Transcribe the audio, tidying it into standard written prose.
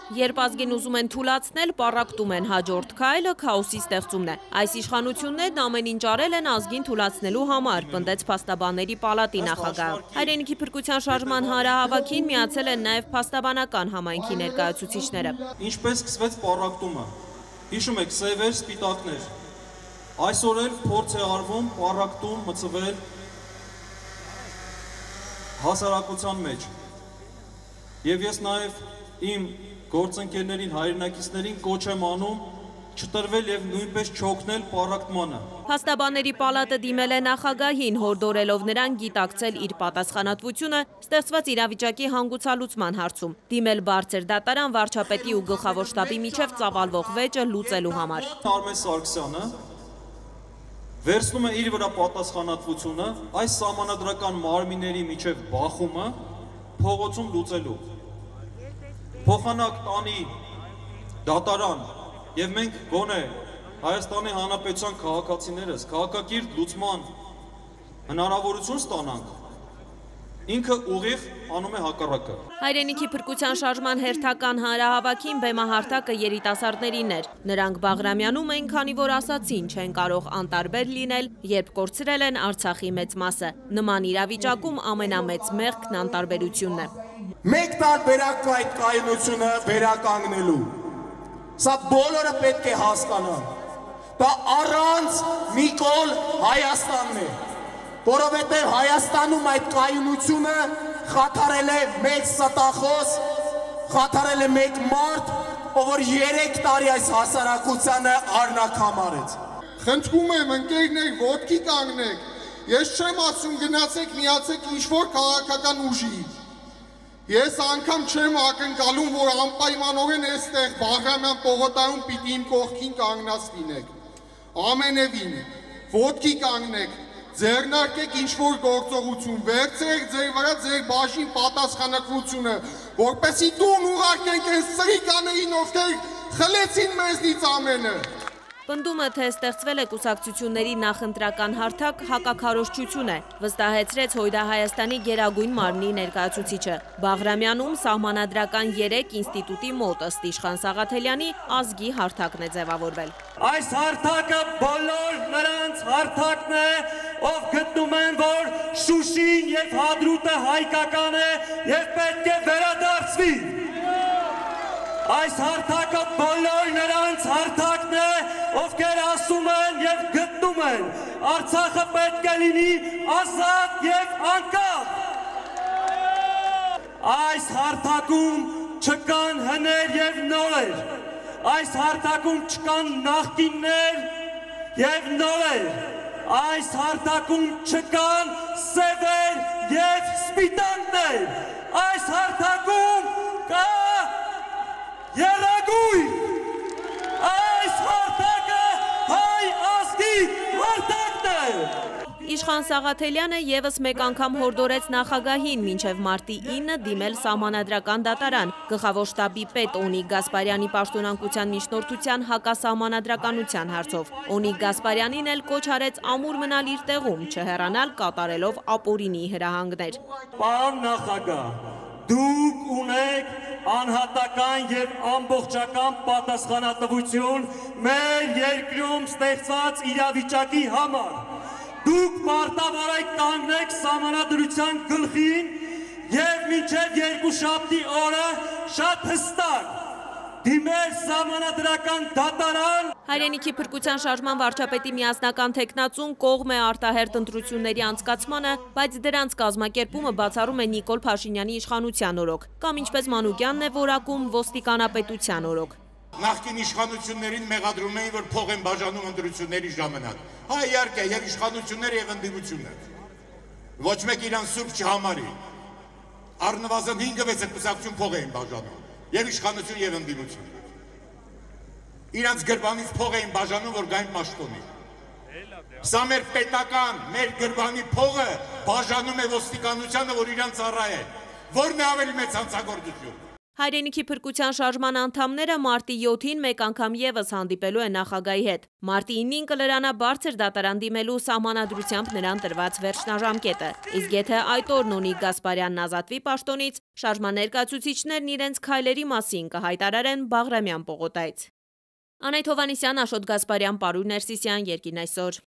Երբ ազգին ուզում են թուլացնել, պառակտում են, հաջորդ քայլը քաոսի ստեղծումն է։ Այս իշխանություններն ամեն ինչ արել են ազգին թուլացնելու համար, պնդեց Փաստաբանների պալատի նախագահը։ Հայրենիքի փրկության շարժման հանրահավաքին միացել են նաև Փաստաբանական համայնքի ներկայացուցիչները։ Ինչպես սկսվեց պառակտումը։ Հիշում եք, սևեր, սպիտակներ։ Այսօր էլ փորձ է արվում պառակտում մցվել հասարակության մեջ։ Եվ ես նաև իմ գործընկերներին, հայրենակիցներին կոչ եմ անում չտրվել եւ նույնպես չօգնել պառակտմանը։ Փաստաբանների պալատը դիմել է նախագահին, հորդորելով նրան գիտակցել իր պատասխանատվությունը ստեղծված իրավիճակի հանգուցալուծման հարցում, դիմել բարձր դատարան, վարչապետի ու գլխավոր շտաբի միջև ծավալվող վեճը լուծելու համար։ Արմեն Սարգսյանը վերցնում է իր վրա պատասխանատվությունը այս սահմանադրական մարմինների միջև բախումը փողոցում լուծելու։ Փոխանակ տանի դատարան եւ մենք գոնե Հայաստանի Հանրապետության քաղաքացիներս քաղաքակիրթ լուծման հնարավորություն ստանանք, ինքը ուղիղ անում է հակառակը։ Հայրենիքի փրկության շարժման հերթական հանրահավաքին բեմահարթակը երիտասարդներին էր։ Նրանք Բաղրամյանում են, քանի որ ասացին չեն կարող անտարբեր լինել, երբ կորցրել են Արցախի մեծ մասը։ Նման իրավիճակում ամենամեծ մեղքն անտարբերությունն է։ Մեկ տարբերակ կա այդ կայունությունը վերականգնելու։ Սա բոլորը պետք է հասկանան։ Դա առանց մի կողմ Հայաստանն է, որովհետև Հայաստանում այդ կայունությունը խաթարել է մեկ ստախոս, խաթարել է մեկ մարդ, ով որ 3 տարի այս հասարակությանը արնակ համարեց։ Խնդրում եմ, ընկերներ, ոտքի կանգնեք։ Ես չեմ ասում գնացեք միացեք ինչ-որ քաղաքական ուժի։ Ես անգամ չեմ ակնկալում, որ անպայմանորեն այստեղ Բաղրամյան պողոտայում պիտի իմ կողքին կանգնած լինեք։ Ամենևին, ոտքի կանգնեք, ձեռնարկեք ինչ-որ գործողություն, վերցրեք ձեր վրա ձեր բաժին պատասխանատվությունը, որպեսզի տուն ուղարկենք այս սրիկաներին, ովքեր խլեցին մեզնից ամենը։ Պնդումը, թե ստեղծվել է կուսակցությունների նախընտրական հարթակ, հակաքարոզչություն է, վստահեցրեց Հույդահայաստանի Գերագույն մարմնի ներկայացուցիչը։ Բաղրամյանում սահմանադրական 3 ինստիտուտի մոտ ըստ Իշխան Սաղաթելյանի ազգի հարթակն է ձևավորվել։ Այս հարթակը բոլոր նրանց հարթակն է, ով գտնում են, որ Շուշին եւ Հադրութը հայկական է եւ պետք է վերադարձվի։ Այս հարթակը բոլոր նրանց հարթակն է, ովքեր ասում են եւ գտնում են, Արցախը պետք է լինի ազատ եւ անկախ։ Այս հարթակում չկան հներ եւ նորեր, այս հարթակում չկան նախկիններ եւ նորեր, այս հարթակում չկան սևեր եւ սպիտակներ, այս հարթակում կա Երագույն, այս հարթակը հայ ազգի հարթակն է։ Իշխան Սաղաթելյանը ևս մեկ անգամ հորդորեց նախագահին մինչև մարտի 9 դիմել սահմանադրական դատարան, գլխավոր շտաբի պետ Օնիկ Գասպարյանի պաշտոնանկության միջնորդության հակասահմանադրականության հարցով։ Օնիկ Գասպարյանին էլ կոչ արեց ամուր մնալ իր տեղում, չհեռանալ կատարելով ապօրինի հրահանգներ։ Պարոն նախագահ, դուք ունեք անհատական եւ ամբողջական պատասխանատվություն մեր երկրում ստեղծած իրավիճակի համար։ Դուք պարտավոր կանգնեք սահմանադրության գլխին եւ մինչեւ երկուշաբթի օրը շատ հստակ դիմել սահմանադրական դատարան։ Հայրենիքի փրկության շարժման վարչապետի միասնական թեկնածուն կողմ է արտահերթ ընտրությունների անցկացմանը, բայց դրանց կազմակերպումը բացառում է Նիկոլ Փաշինյանի իշխանության օրոք, կամ ինչպես Մանուկյանն է որակում ոստիկանապետության օրոք։ Նախկին իշխանություններին մեղադրում էին, որ փող են բաժանում ընտրությունների ժամանակ։ Հա, իհարկե, եւ իշխանությունները եւ ընդդիմությունը։ Ոչ մեկ իրան սուրբ չհամարի։ Առնվազն 5-6 կուսակցություն փող էին բաժանում։ Եվ իշխանություն եւ ընդդիմություն։ Իրանց գրբանից փող էին բաժանում, որ գային պաշտոնի։ Սա մեր պետական, մեր գրբանի փողը բաժանում է ոստիկանությանը, որ իրանց ծառայ է։ Որն է ավելի մեծ հանցագործություն։ Հայրենիքի փրկության շարժման անդամները մարտի 7-ին մեկ անգամ ևս հանդիպելու են նախագահի հետ։ Մարտի 9-ին կլրանա բարձր դատարան դիմելու սահմանադրությամբ նրան տրված վերջնաժամկետը։ Իսկ եթե այդ օրն Ունիկ Գասպարյանն ազատվի պաշտոնից, շարժման ներկայացուցիչներն իրենց քայլերի մասին կհայտարարեն Բաղրամյան պողոտայից։ Անահիտ Հովհաննիսյան, Աշոտ Գասպարյան, Պարուհի Ներսիսյան, Երկիրն այսօր։